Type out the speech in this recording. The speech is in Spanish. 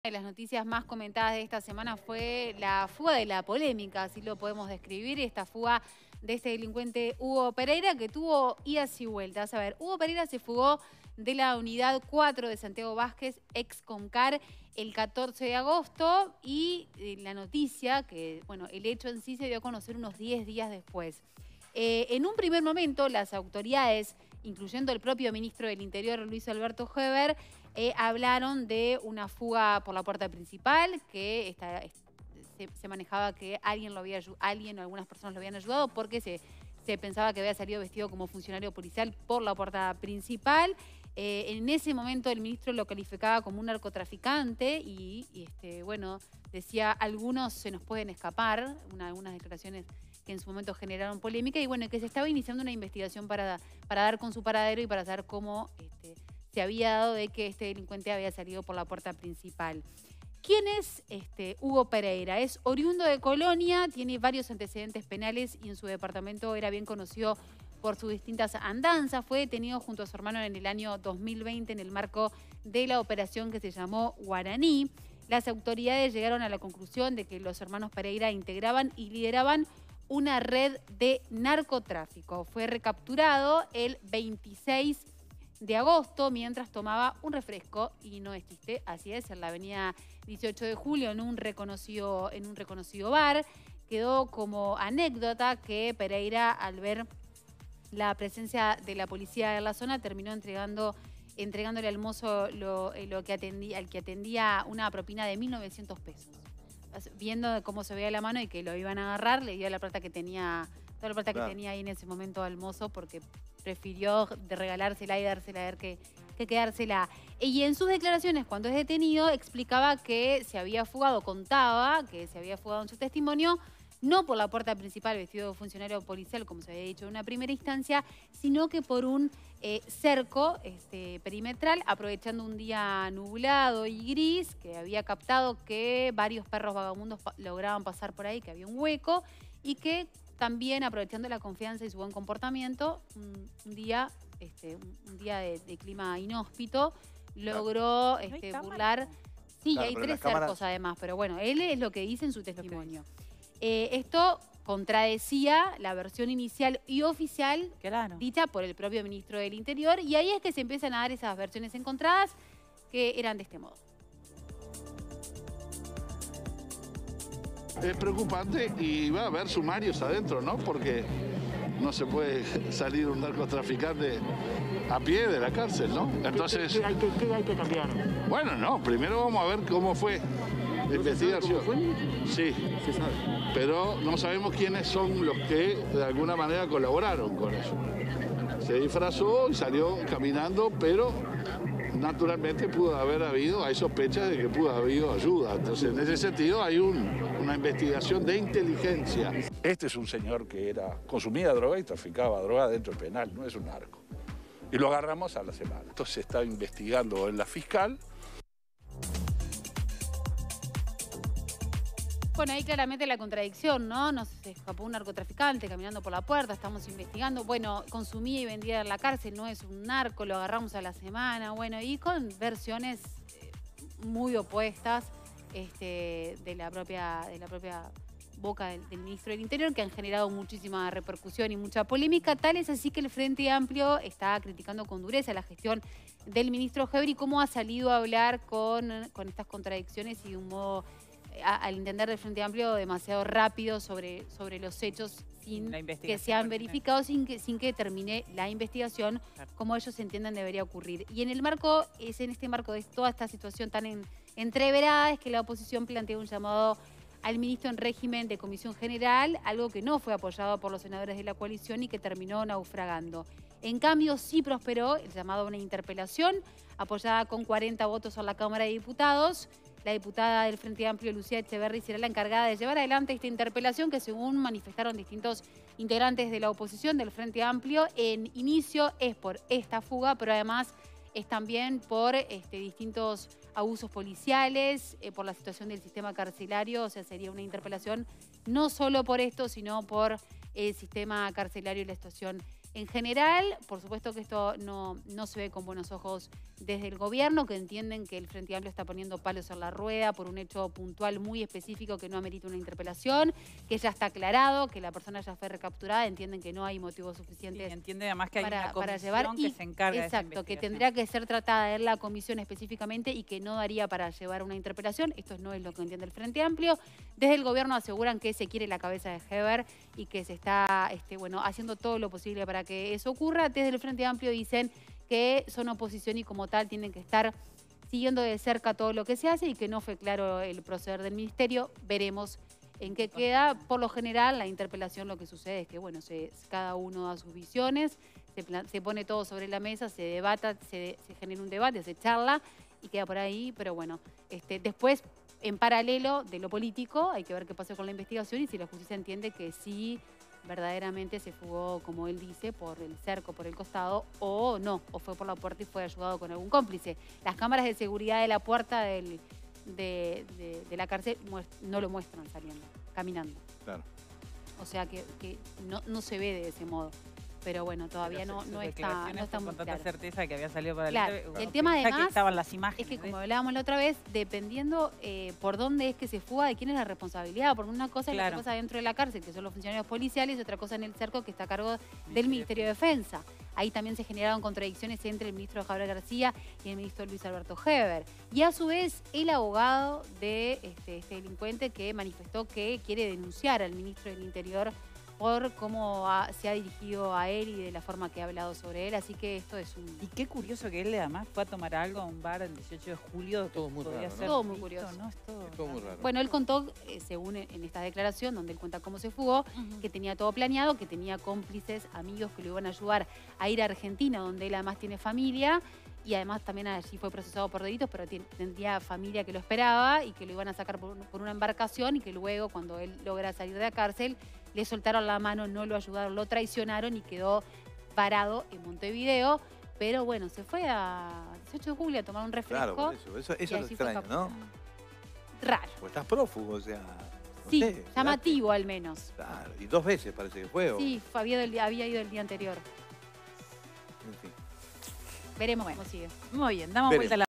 De las noticias más comentadas de esta semana fue la fuga de la polémica, así lo podemos describir, esta fuga de este delincuente Hugo Pereira, que tuvo idas y vueltas. A ver, Hugo Pereira se fugó de la unidad 4 de Santiago Vázquez, ex Comcar, el 14 de agosto, y la noticia, que bueno, el hecho en sí se dio a conocer unos 10 días después. En un primer momento, las autoridades, incluyendo el propio ministro del Interior, Luis Alberto Heber, hablaron de una fuga por la puerta principal, que se manejaba que alguien o algunas personas lo habían ayudado porque se pensaba que había salido vestido como funcionario policial por la puerta principal. En ese momento el ministro lo calificaba como un narcotraficante y bueno, decía, algunos se nos pueden escapar, algunas declaraciones que en su momento generaron polémica, y bueno, que se estaba iniciando una investigación para dar con su paradero y para saber cómo se había dado de que este delincuente había salido por la puerta principal. ¿Quién es Hugo Pereira? Es oriundo de Colonia, tiene varios antecedentes penales y en su departamento era bien conocido por sus distintas andanzas. Fue detenido junto a su hermano en el año 2020 en el marco de la operación que se llamó Guaraní. Las autoridades llegaron a la conclusión de que los hermanos Pereira integraban y lideraban una red de narcotráfico. Fue recapturado el 26 de agosto mientras tomaba un refresco, y no es chiste, así es, en la avenida 18 de julio, en un reconocido bar. Quedó como anécdota que Pereira, al ver la presencia de la policía en la zona, terminó entregándole al mozo al que atendía una propina de 1.900 pesos. Viendo cómo se veía la mano y que lo iban a agarrar, le dio la plata que tenía, toda la plata que tenía ahí en ese momento al mozo, porque prefirió regalársela y dársela a ver que quedársela. Y en sus declaraciones, cuando es detenido, explicaba que se había fugado, contaba que se había fugado en su testimonio, no por la puerta principal vestido de funcionario policial, como se había dicho en una primera instancia, sino que por un cerco perimetral, aprovechando un día nublado y gris, que había captado que varios perros vagabundos lograban pasar por ahí, que había un hueco, y que también, aprovechando la confianza y su buen comportamiento, un día de clima inhóspito, logró burlar. Sí, claro, hay 3 cercos además, pero bueno, él es lo que dice en su testimonio. Esto contradecía la versión inicial y oficial dicha por el propio ministro del Interior, y ahí es que se empiezan a dar esas versiones encontradas que eran de este modo. Es preocupante y va a haber sumarios adentro, ¿no? Porque no se puede salir un narcotraficante a pie de la cárcel, ¿no? Entonces, ¿Qué hay que cambiar? Bueno, no, primero vamos a ver cómo fue la investigación. ¿Cómo fue? Sí, Se sabe. pero no sabemos quiénes son los que de alguna manera colaboraron con eso. Se disfrazó y salió caminando, pero naturalmente hay sospechas de que pudo haber habido ayuda. Entonces, en ese sentido hay una investigación de inteligencia. Este es un señor que consumía droga y traficaba droga dentro del penal, no es un narco. Y lo agarramos a la semana. Entonces se está investigando en la fiscal. Bueno, ahí claramente la contradicción, ¿no? Nos escapó un narcotraficante caminando por la puerta, estamos investigando. Bueno, consumía y vendía en la cárcel, no es un narco, lo agarramos a la semana. Bueno, y con versiones muy opuestas de la propia boca del ministro del Interior, que han generado muchísima repercusión y mucha polémica. Tal es así que el Frente Amplio está criticando con dureza la gestión del ministro Heber y cómo ha salido a hablar con estas contradicciones y de un modo, al entender del Frente Amplio, demasiado rápido sobre los hechos, sin que sean verificados, sin que termine la investigación, como ellos entienden debería ocurrir. Y en este marco de toda esta situación tan entreverada, es que la oposición plantea un llamado al ministro en régimen de comisión general, algo que no fue apoyado por los senadores de la coalición y que terminó naufragando. En cambio, sí prosperó el llamado a una interpelación, apoyada con 40 votos en la Cámara de Diputados. La diputada del Frente Amplio, Lucía Echeverri, será la encargada de llevar adelante esta interpelación que, según manifestaron distintos integrantes de la oposición del Frente Amplio, en inicio es por esta fuga, pero además es también por distintos abusos policiales, por la situación del sistema carcelario. O sea, sería una interpelación no solo por esto, sino por el sistema carcelario y la situación en general. Por supuesto que esto no se ve con buenos ojos desde el gobierno, que entienden que el Frente Amplio está poniendo palos en la rueda por un hecho puntual muy específico que no amerita una interpelación, que ya está aclarado, que la persona ya fue recapturada, entienden que no hay motivos suficientes. Sí, entiende además que hay una comisión llevar que se encarga de esa exacto, que investigación. tendría que ser tratada en la comisión específicamente y que no daría para llevar una interpelación. Esto no es lo que entiende el Frente Amplio. Desde el gobierno aseguran que se quiere la cabeza de Heber y que se está haciendo todo lo posible para que eso ocurra. Desde el Frente Amplio dicen que son oposición y como tal tienen que estar siguiendo de cerca todo lo que se hace y que no fue claro el proceder del ministerio. Veremos en qué queda. Por lo general, la interpelación lo que sucede es que, bueno, cada uno da sus visiones, se pone todo sobre la mesa, se debata, se genera un debate, se charla y queda por ahí. Pero bueno, después, en paralelo de lo político, hay que ver qué pasa con la investigación y si la justicia entiende que sí verdaderamente se fugó, como él dice, por el cerco, por el costado, o no, o fue por la puerta y fue ayudado con algún cómplice. Las cámaras de seguridad de la puerta de la cárcel no lo muestran saliendo, caminando. Claro. O sea que no se ve de ese modo. Pero bueno, todavía no está muy con tanta claro. certeza que había salido para Claro, el tema además que estaban las imágenes. es que como hablábamos la otra vez, dependiendo por dónde es que se fuga, de quién es la responsabilidad, porque una cosa es la cosa dentro de la cárcel, que son los funcionarios policiales, y otra cosa en el cerco, que está a cargo del Ministerio de Defensa. Ahí también se generaron contradicciones entre el ministro Javier García y el ministro Luis Alberto Heber. Y a su vez, el abogado de este delincuente que manifestó que quiere denunciar al ministro del Interior por cómo se ha dirigido a él y de la forma que ha hablado sobre él. Así que esto es un... Y qué curioso que él además fue a tomar algo a un bar el 18 de julio. Todo muy raro, ¿no? Todo muy curioso. ¿no? Es todo muy raro. Bueno, él contó, según en esta declaración, donde él cuenta cómo se fugó, que tenía todo planeado, que tenía cómplices, amigos que lo iban a ayudar a ir a Argentina, donde él además tiene familia, y además también allí fue procesado por delitos, pero tendría familia que lo esperaba y que lo iban a sacar por una embarcación y que luego, cuando él logra salir de la cárcel, le soltaron la mano, no lo ayudaron, lo traicionaron y quedó parado en Montevideo. Pero bueno, se fue a 18 de julio a tomar un refresco. Claro, por eso es lo extraño, ¿no? Raro. O estás prófugo, o sea... No Sí, sé, llamativo al menos. Claro, y 2 veces parece que fue. Sí, había ido el día anterior. En fin. Veremos cómo sigue. Muy bien, damos vuelta a la